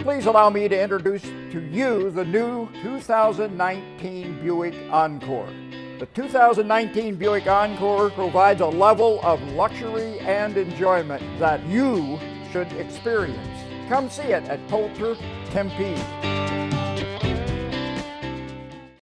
Please allow me to introduce to you the new 2019 Buick Encore. The 2019 Buick Encore provides a level of luxury and enjoyment that you should experience. Come see it at Coulter, Tempe.